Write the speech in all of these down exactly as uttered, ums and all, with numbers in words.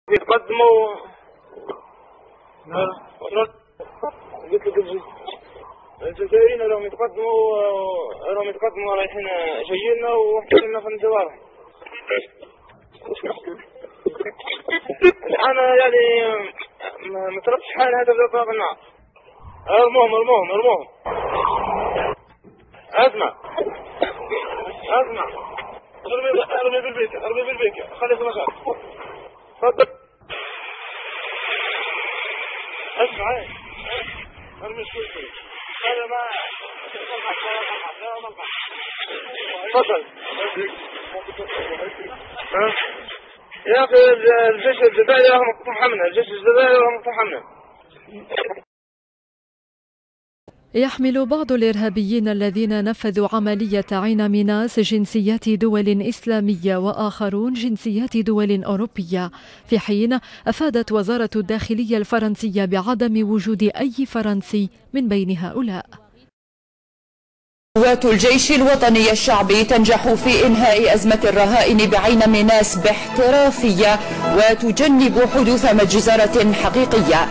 يتقدموا قلت لك الجزائريين راهم يتقدموا راهم يتقدموا رايحين جايين وحنا في الانتظار. الآن يعني ما طلبتش حال هذا باب النار. ارموهم ارموهم ارموهم. اسمع اسمع ارمي ارمي بالبيت ارمي بالبيت خلي في مكان. تفضل اسمع ارمي شوي شوي هذا ما تفضل. يا اخي الجيش الجزائري راهم مقطوع منه الجيش الجزائري راهم مقطوع منه. يحمل بعض الإرهابيين الذين نفذوا عملية عين ميناس جنسيات دول إسلامية وآخرون جنسيات دول أوروبية، في حين أفادت وزارة الداخلية الفرنسية بعدم وجود أي فرنسي من بين هؤلاء. قوات الجيش الوطني الشعبي تنجح في إنهاء أزمة الرهائن بعين ميناس باحترافية وتجنب حدوث مجزرة حقيقية.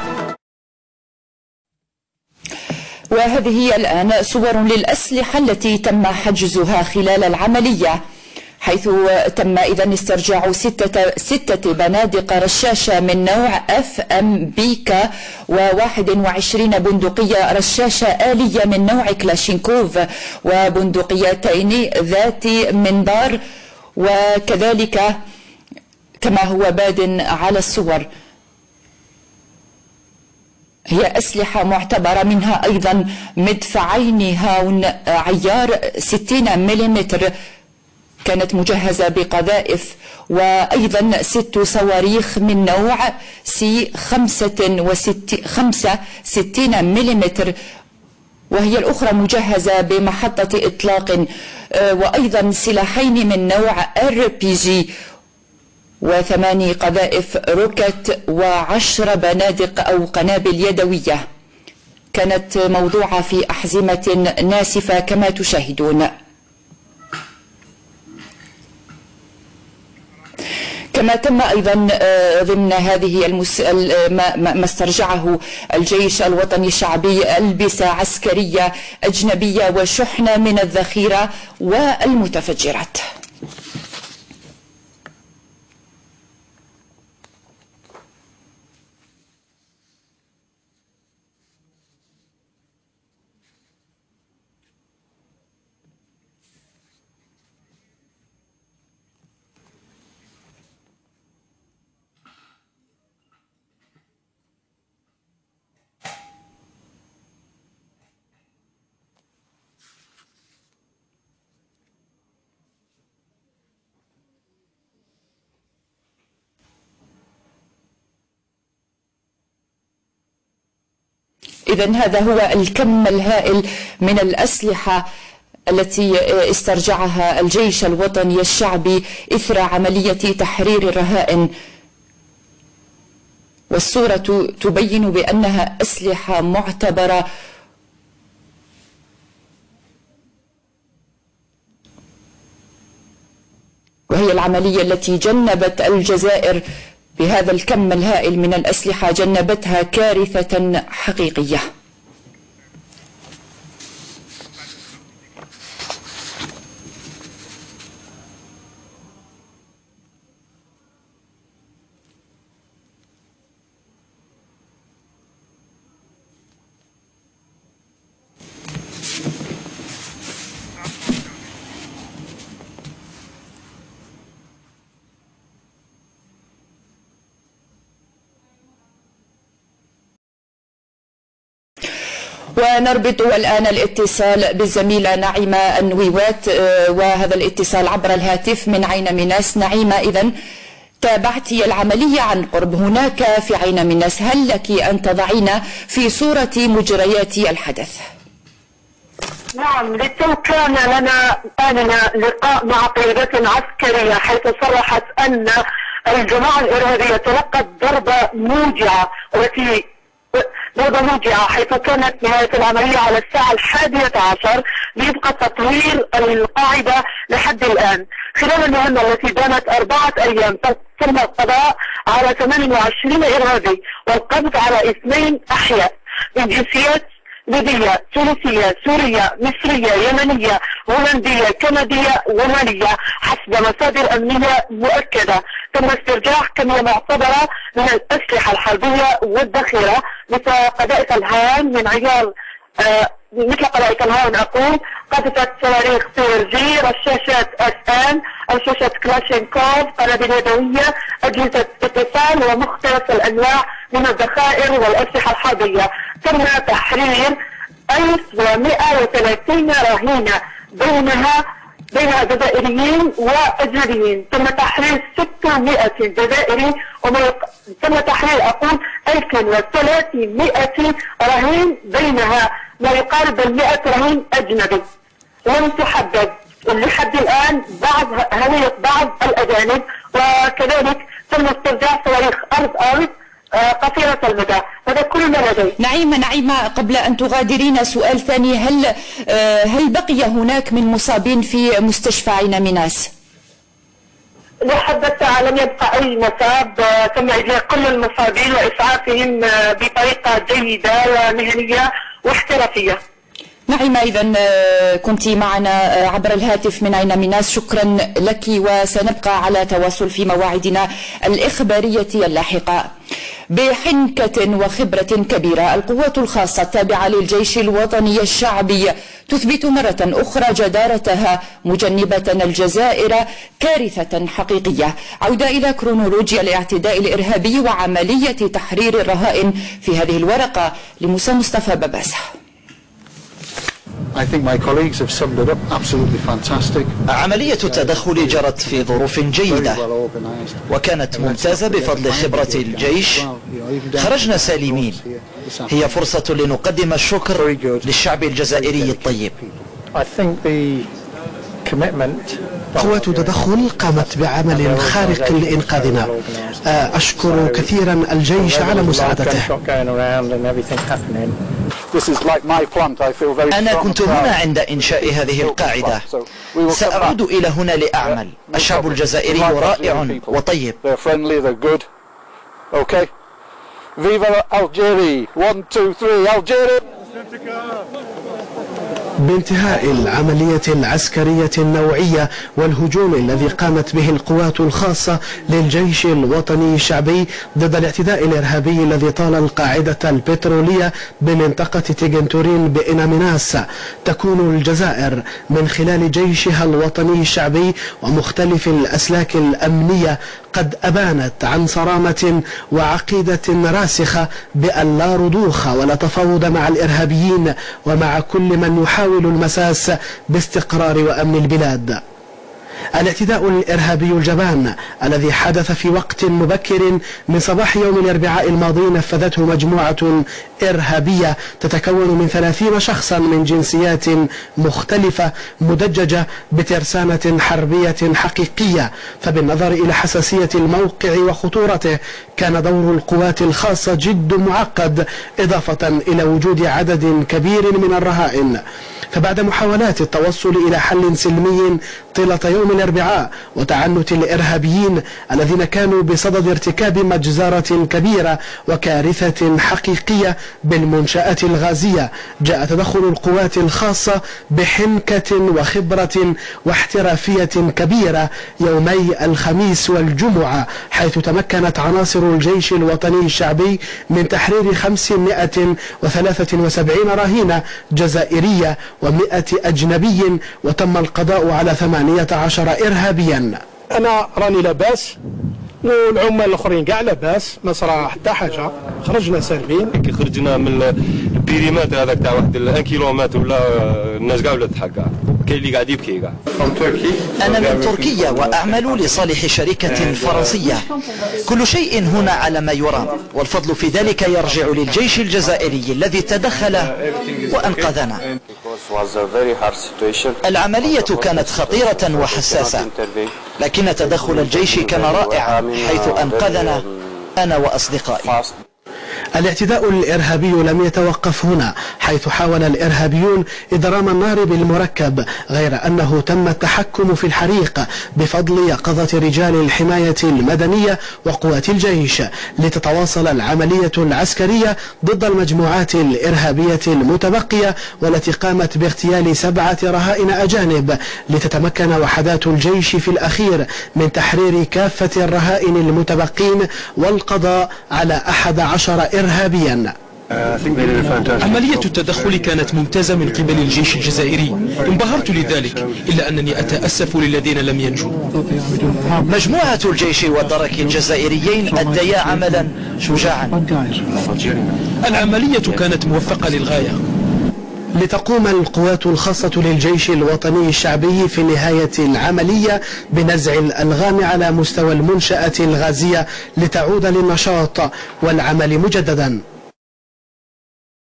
وهذه هي الآن صور للأسلحة التي تم حجزها خلال العملية، حيث تم إذن استرجاع ستة, ستة بنادق رشاشة من نوع اف ام بيكا وواحد وعشرين بندقية رشاشة آلية من نوع كلاشينكوف وبندقيتين ذات منظار، وكذلك كما هو باد على الصور هي أسلحة معتبرة، منها أيضا مدفعين هاون عيار ستين ملم كانت مجهزة بقذائف، وأيضا ست صواريخ من نوع سي خمسة ستين ملم، وهي الأخرى مجهزة بمحطة إطلاق، وأيضا سلاحين من نوع ار بي جي وثماني قذائف روكت وعشر بنادق أو قنابل يدوية كانت موضوعة في أحزمة ناسفة كما تشاهدون. كما تم أيضا ضمن هذه المس... ما استرجعه الجيش الوطني الشعبي ألبسة عسكرية أجنبية وشحنة من الذخيرة والمتفجرات. إذن هذا هو الكم الهائل من الأسلحة التي استرجعها الجيش الوطني الشعبي إثر عملية تحرير الرهائن، والصورة تبين بأنها أسلحة معتبرة وهي العملية التي جنبت الجزائر بهذا الكم الهائل من الأسلحة، جنبتها كارثة حقيقية. ونربط الآن الاتصال بالزميلة نعيمة النويوات، وهذا الاتصال عبر الهاتف من عين ميناس. نعيمة، إذن تابعتي العملية عن قرب هناك في عين ميناس، هل لك أن تضعينا في صورة مجريات الحدث؟ نعم، للتو كان لنا آننا لقاء مع قيادات عسكرية حيث صرحت أن الجماعة الإرهابية تلقت ضربة موجعة والتي بوضع موجعة، حيث كانت نهاية العملية على الساعة الحادية عشر، ليبقى تطوير القاعدة لحد الآن. خلال المهمة التي دامت أربعة أيام تم القضاء على ثمانية وعشرين إرهابي والقبض على اثنين أحياء من جنسيات ليبية، تونسية، سورية، مصرية، يمنية، هولندية، كندية ومالية حسب مصادر أمنية مؤكدة. تم استرجاع كمية معتبرة من الأسلحة الحربية والذخيرة مثل قذائف الهاون من عيار آه مثل قذائف الهاون أقول، قذفت صواريخ سي ار جي، رشاشات اس ان، رشاشة كلاشينكوف، قنابل يدوية، أجهزة اتصال ومختلف الأنواع من الذخائر والأسلحة الحربية. تم تحرير ألف ومئة وثلاثين رهينة بينها بينها جزائريين وأجنبيين. تم تحرير ستمائة جزائري وتم تحرير أقول ألف وثلاثمائة رهين بينها ما يقارب مئة رهين أجنبي. لم تحدد لحد الآن بعض هوية بعض الأجانب، وكذلك تم استرجاع صواريخ أرض أرض قصيرة المدى. هذا كل ما لدي. نعيمة نعيمة قبل أن تغادرين سؤال ثاني، هل هل بقي هناك من مصابين في مستشفى عين ميناس؟ لحد الساعة لم يبقى أي مصاب، تم إجلاء كل المصابين وإسعافهم بطريقة جيدة ومهنية واحترافية. نعيمة، إذا كنت معنا عبر الهاتف من عين ميناس، شكرا لك، وسنبقى على تواصل في مواعيدنا الإخبارية اللاحقة. بحنكة وخبرة كبيرة، القوات الخاصة التابعة للجيش الوطني الشعبي تثبت مرة أخرى جدارتها، مجنبة الجزائر كارثة حقيقية. عودة إلى كرونولوجيا الاعتداء الإرهابي وعملية تحرير الرهائن في هذه الورقة لموسى مصطفى بباسة. I think my colleagues have summed it up absolutely fantastic. عملية التدخل جرت في ظروف جيدة وكانت ممتازة بفضل خبرة الجيش. خرجنا سالمين. هي فرصة لنقدم الشكر للشعب الجزائري الطيب. قوات تدخل قامت بعمل خارق لإنقاذنا. أشكر كثيرا الجيش على مساعدته. أنا كنت هنا عند إنشاء هذه القاعدة، سأعود إلى هنا لأعمل. الشعب الجزائري رائع وطيب. بانتهاء العملية العسكرية النوعية والهجوم الذي قامت به القوات الخاصة للجيش الوطني الشعبي ضد الاعتداء الإرهابي الذي طال القاعدة البترولية بمنطقة تيغنتورين بإناميناس، تكون الجزائر من خلال جيشها الوطني الشعبي ومختلف الأسلاك الأمنية قد أبانت عن صرامة وعقيدة راسخة بأن لا رضوخ ولا تفاوض مع الإرهابيين ومع كل من يحاول المساس باستقرار وأمن البلاد. الاعتداء الإرهابي الجبان الذي حدث في وقت مبكر من صباح يوم الأربعاء الماضي نفذته مجموعة إرهابية تتكون من ثلاثين شخصا من جنسيات مختلفة مدججة بترسانة حربية حقيقية. فبالنظر إلى حساسية الموقع وخطورته كان دور القوات الخاصة جد معقد، إضافة إلى وجود عدد كبير من الرهائن. فبعد محاولات التوصل إلى حل سلمي طيلة يوم الأربعاء وتعنت الإرهابيين الذين كانوا بصدد ارتكاب مجزرة كبيرة وكارثة حقيقية بالمنشآت الغازية، جاء تدخل القوات الخاصة بحنكة وخبرة واحترافية كبيرة يومي الخميس والجمعة، حيث تمكنت عناصر الجيش الوطني الشعبي من تحرير خمسمائة وثلاثة وسبعين رهينة جزائرية ومئة أجنبي، وتم القضاء على ثمانية عشر إرهابيا. أنا راني لاباس والعمال الآخرين كاع لاباس، ما صرا حتى حاجة، خرجنا سالمين. كي خرجنا من البيريمتر هذاك تاع واحد واحد كيلومتر ولا الناس كاع ولات تضحك كاع، كاين اللي قاعد يبكي كاع. أنا من تركيا وأعمل لصالح شركة فرنسية. كل شيء هنا على ما يرام، والفضل في ذلك يرجع للجيش الجزائري الذي تدخل وأنقذنا. العملية كانت خطيرة وحساسة، لكن تدخل الجيش كان رائعا حيث أنقذنا أنا وأصدقائي. الاعتداء الإرهابي لم يتوقف هنا، حيث حاول الإرهابيون إضرام النار بالمركب، غير أنه تم التحكم في الحريق بفضل يقظة رجال الحماية المدنية وقوات الجيش، لتتواصل العملية العسكرية ضد المجموعات الإرهابية المتبقية، والتي قامت باغتيال سبعة رهائن أجانب، لتتمكن وحدات الجيش في الأخير من تحرير كافة الرهائن المتبقين والقضاء على أحد عشر إرهابيا. عملية التدخل كانت ممتازة من قبل الجيش الجزائري، انبهرت لذلك، إلا أنني أتأسف للذين لم ينجوا. مجموعة الجيش والدرك الجزائريين أديا عملا شجاعا. العملية كانت موفقة للغاية. لتقوم القوات الخاصة للجيش الوطني الشعبي في نهاية العملية بنزع الألغام على مستوى المنشأة الغازية لتعود للنشاط والعمل مجددا.